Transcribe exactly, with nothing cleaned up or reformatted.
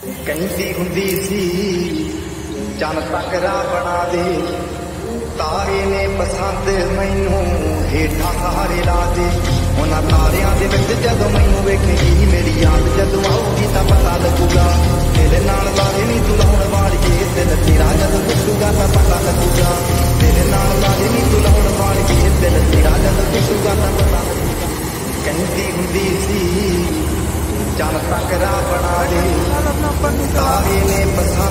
कहती हुंदी सी चन तकरा बना दे, तारे ने पसंद मैनू हेठा सहारे ला दे। उन्हां तारियां दे विच जदों मैनू वेखेगी, मेरी याद जदों आऊगी तां पता लगूगा। तेरे नाल लारे नी तू लाउण वालिए, दिल तेरा जदों टुटूगा तां पता लगूगा। तेरे नाल लारे नी तू लाउण वालिए, दिल तेरा जदों टुटूगा तां पता लगूगा। कहती हुंदी सी चन तकरा बना दे, तारे ने पसंद